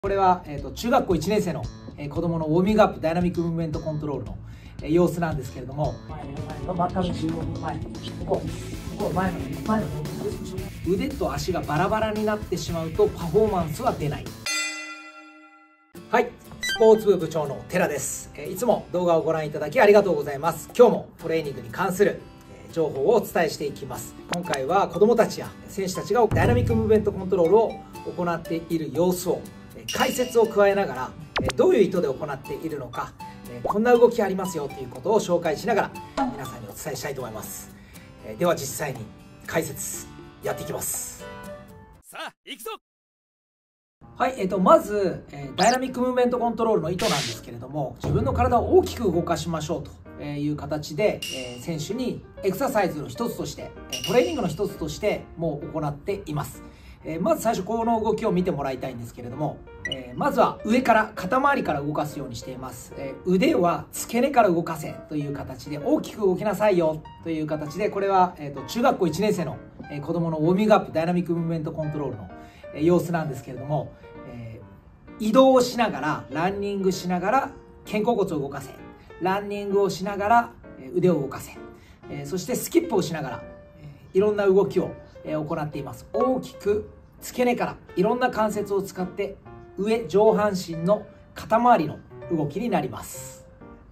これは、中学校1年生の、子供のウォーミングアップダイナミックムーブメントコントロールの、様子なんですけれども、腕と足がバラバラになってしまうとパフォーマンスは出ない。はい、スポーツ部部長の寺です。いつも動画をご覧いただきありがとうございます。今日もトレーニングに関する情報をお伝えしていきます。今回は子どもたちや選手たちがダイナミックムーブメントコントロールを行っている様子を解説を加えながらどういう意図で行っているのか、こんな動きありますよということを紹介しながら皆さんにお伝えしたいと思います。では実際に解説やっていきます。 さあ行くぞ。 はい、まず、ダイナミックムーブメントコントロールの意図なんですけれども、自分の体を大きく動かしましょうという形で、選手にエクササイズの一つとしてトレーニングの一つとしてもう行っています。まず最初この動きを見てもらいたいんですけれども、まずは上から肩周りから動かすようにしています。腕は付け根から動かせという形で大きく動きなさいよという形で、これは、中学校1年生の、子供のウォーミングアップダイナミックムーブメントコントロールの、様子なんですけれども、移動をしながらランニングしながら肩甲骨を動かせ、ランニングをしながら腕を動かせ、そしてスキップをしながらいろんな動きを行っています。大きく付け根からいろんな関節を使って上半身の肩周りの動きになります。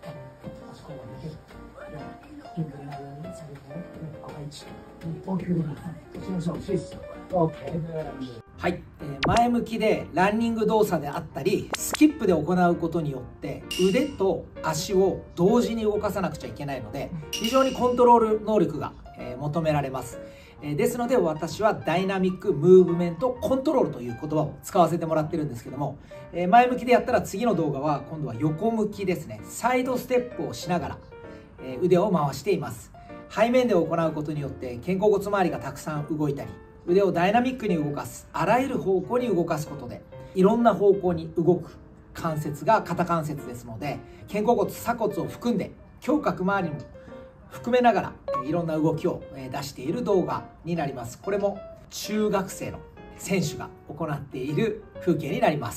はい、前向きでランニング動作であったりスキップで行うことによって腕と足を同時に動かさなくちゃいけないので、非常にコントロール能力が求められます。ですので私はダイナミックムーブメントコントロールという言葉を使わせてもらってるんですけども、前向きでやったら次の動画は今度は横向きですね。サイドステップをしながら腕を回しています。背面で行うことによって肩甲骨周りがたくさん動いたり、腕をダイナミックに動かす、あらゆる方向に動かすことでいろんな方向に動く関節が肩関節ですので、肩甲骨鎖骨を含んで胸郭周りも含めながらいろんな動きを出している動画になります。これも中学生の選手が行っている風景になります。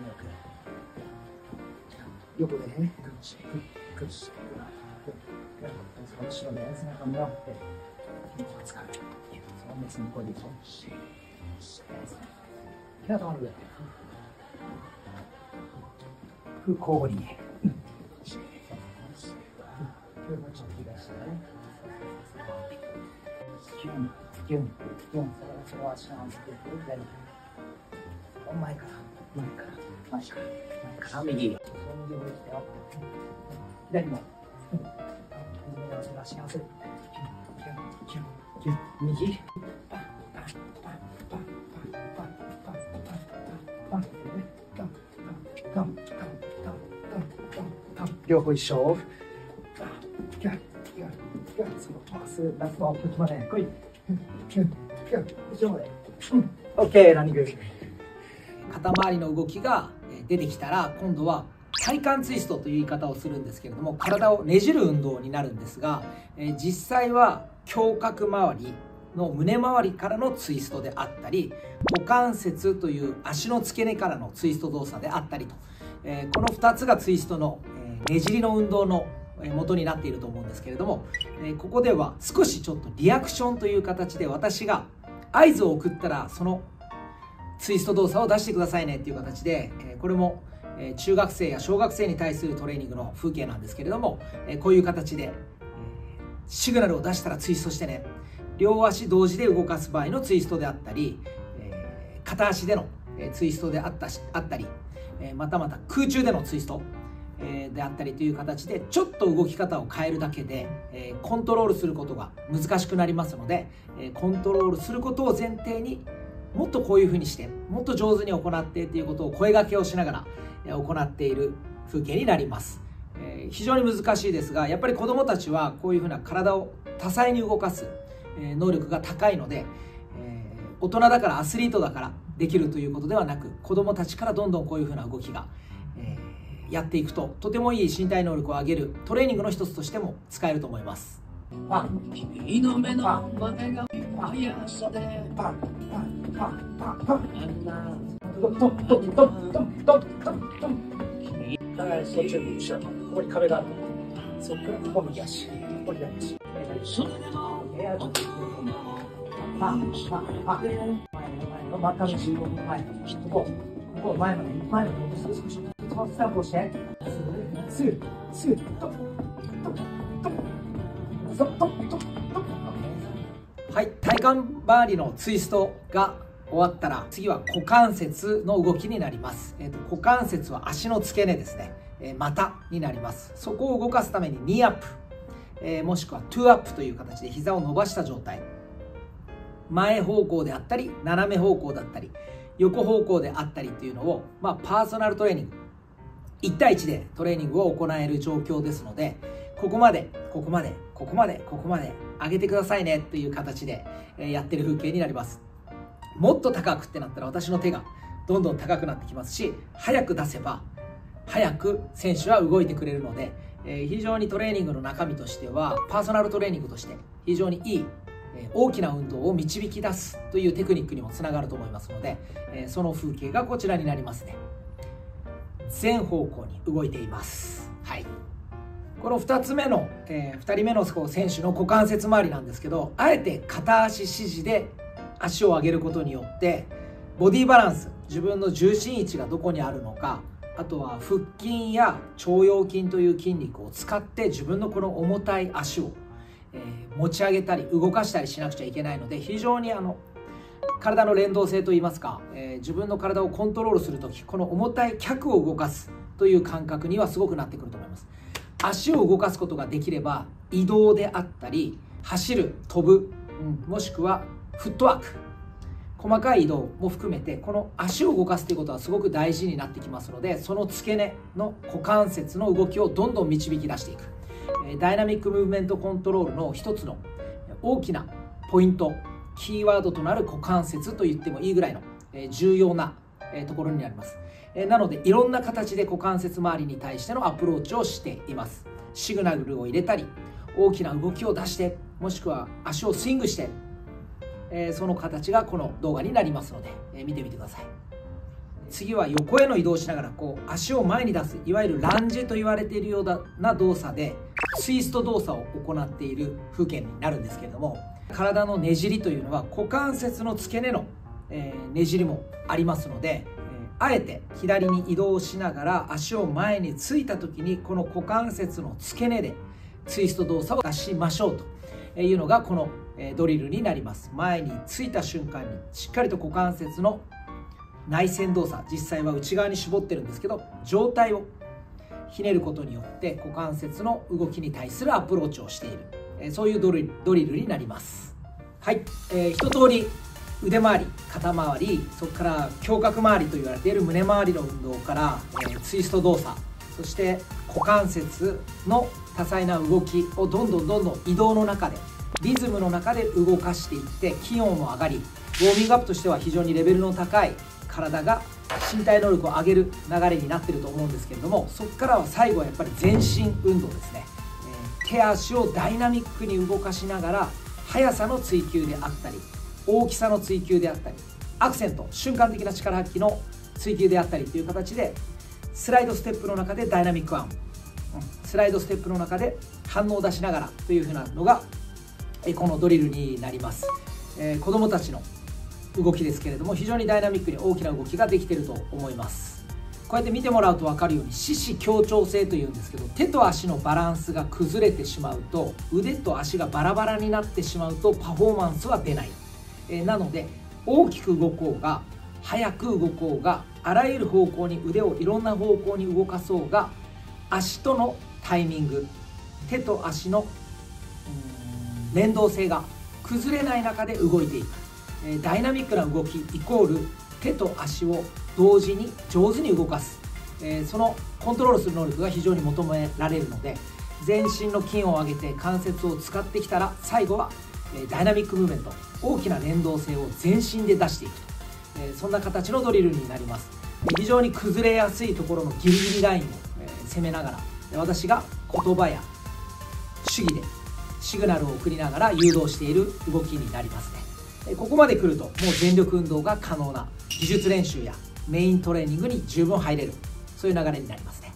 横でね、後ろで背中もらって使う。その別にこれでしょ。手が止まるぐらい。交互にね。前から右。左も。足合わせる。右。両方一緒。OK、ランニング。肩周りの動きが出てきたら、今度は体幹ツイストという言い方をするんですけれども、体をねじる運動になるんですが、実際は胸郭周りの胸周りからのツイストであったり、股関節という足の付け根からのツイスト動作であったりと、この2つがツイストのねじりの運動の元になっていると思うんですけれども、ここでは少しちょっとリアクションという形で私が合図を送ったらそのツイスト動作を出してくださいねっていう形で、これも中学生や小学生に対するトレーニングの風景なんですけれども、こういう形でシグナルを出したらツイストしてね、両足同時で動かす場合のツイストであったり、片足でのツイストであったり、またまた空中でのツイストであったりという形でちょっと動き方を変えるだけでコントロールすることが難しくなりますので、コントロールすることを前提にもっとこういうふうにしてもっと上手に行ってということを声掛けをしながら行っている風景になります。非常に難しいですが、やっぱり子どもたちはこういうふうな体を多彩に動かす能力が高いので、大人だからアスリートだからできるということではなく、子どもたちからどんどんこういうふうな動きがやっていくととてもいい身体能力を上げるトレーニングの一つとしても使えると思います。君の目の前が速さでパンパンパンパンパントントントントントントントントン。だからそっちに後ろ、ここに壁がある。そっからここ右足、ここ左足。パンパンパン。前の真っ赤の15分前。ここ前の前の少しスタートして。スースートントントントントントン。はい、体幹周りのツイストが終わったら次は股関節の動きになります。股関節は足の付け根ですね。股になります。そこを動かすためにニーアップ、もしくはトゥーアップという形で膝を伸ばした状態、前方向であったり斜め方向だったり横方向であったりっていうのを、パーソナルトレーニング1対1でトレーニングを行える状況ですので、ここまでここまでここまでここまで上げてくださいねという形でやってる風景になります。もっと高くってなったら私の手がどんどん高くなってきますし、早く出せば早く選手は動いてくれるので、非常にトレーニングの中身としてはパーソナルトレーニングとして非常にいい大きな運動を導き出すというテクニックにもつながると思いますので、その風景がこちらになりますね。全方向に動いています。はい、この2つ目の、2人目の選手の股関節周りなんですけど、あえて片足支持で足を上げることによってボディバランス、自分の重心位置がどこにあるのか、あとは腹筋や腸腰筋という筋肉を使って自分のこの重たい足を、持ち上げたり動かしたりしなくちゃいけないので、非常に体の連動性といいますか、自分の体をコントロールするとき、この重たい脚を動かすという感覚にはすごくなってくると思います。足を動かすことができれば移動であったり走る、飛ぶ、もしくはフットワーク、細かい移動も含めてこの足を動かすということはすごく大事になってきますので、その付け根の股関節の動きをどんどん導き出していく、ダイナミックムーブメントコントロールの一つの大きなポイント、キーワードとなる股関節と言ってもいいぐらいの重要なところになります。なのでいろんな形で股関節周りに対してのアプローチをしています。シグナルを入れたり、大きな動きを出して、もしくは足をスイングして、その形がこの動画になりますので、見てみてください。次は横への移動しながら足を前に出す、いわゆるランジと言われているような動作でツイスト動作を行っている風景になるんですけれども、体のねじりというのは股関節の付け根の、ねじりもありますので、あえて左に移動しながら足を前についた時にこの股関節の付け根でツイスト動作を出しましょうというのがこのドリルになります。前についた瞬間にしっかりと股関節の内旋動作、実際は内側に絞ってるんですけど、上体をひねることによって股関節の動きに対するアプローチをしている、そういうドリルになります。はい、一通り腕周り、肩周り、そこから胸郭周りと言われている胸周りの運動から、ツイスト動作、そして股関節の多彩な動きをどんどん移動の中でリズムの中で動かしていって、気温も上がり、ウォーミングアップとしては非常にレベルの高い体が身体能力を上げる流れになっていると思うんですけれども、そこからは最後はやっぱり全身運動ですね。手足をダイナミックに動かしながら速さの追求であったり大きさの追求であったりアクセント、瞬間的な力発揮の追求であったりという形で、スライドステップの中でダイナミックワン、スライドステップの中で反応を出しながらというふうなのがこのドリルになります。子どもたちの動きですけれども、非常にダイナミックに大きな動きができていると思います。こうやって見てもらうと分かるように四肢協調性というんですけど、手と足のバランスが崩れてしまうと、腕と足がバラバラになってしまうとパフォーマンスは出ない。なので大きく動こうが速く動こうが、あらゆる方向に腕をいろんな方向に動かそうが、足とのタイミング、手と足の連動性が崩れない中で動いていく、ダイナミックな動きイコール手と足を同時に上手に動かす、そのコントロールする能力が非常に求められるので、全身の筋を上げて関節を使ってきたら、最後はダイナミックムーブメント、大きな連動性を全身で出していくと、そんな形のドリルになります。非常に崩れやすいところのギリギリラインを攻めながら、私が言葉や手技でシグナルを送りながら誘導している動きになりますね。ここまで来るともう全力運動が可能な、技術練習やメイントレーニングに十分入れる、そういう流れになりますね。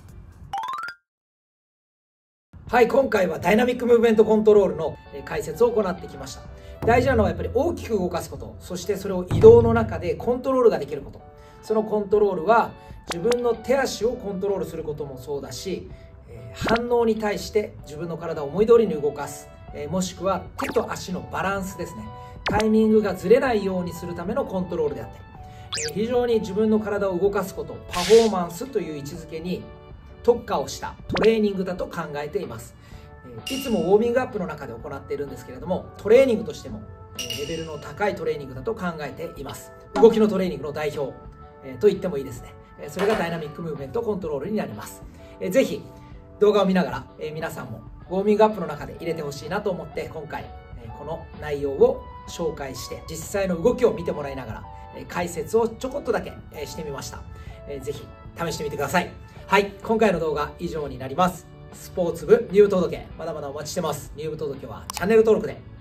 はい、今回はダイナミックムーブメントコントロールの解説を行ってきました。大事なのはやっぱり大きく動かすこと、そしてそれを移動の中でコントロールができること。そのコントロールは自分の手足をコントロールすることもそうだし、反応に対して自分の体を思い通りに動かす、もしくは手と足のバランスですね。タイミングがずれないようにするためのコントロールであったり、非常に自分の体を動かすこと、パフォーマンスという位置づけに特化をしたトレーニングだと考えています。いつもウォーミングアップの中で行っているんですけれども、トレーニングとしてもレベルの高いトレーニングだと考えています。動きのトレーニングの代表と言ってもいいですね。それがダイナミックムーブメントコントロールになります。ぜひ動画を見ながら皆さんもウォーミングアップの中で入れてほしいなと思って、今回この内容を紹介して実際の動きを見てもらいながら解説をちょこっとだけしてみました。ぜひ試してみてください。はい、今回の動画以上になります。スポーツ部入部届、まだまだお待ちしてます。入部届はチャンネル登録で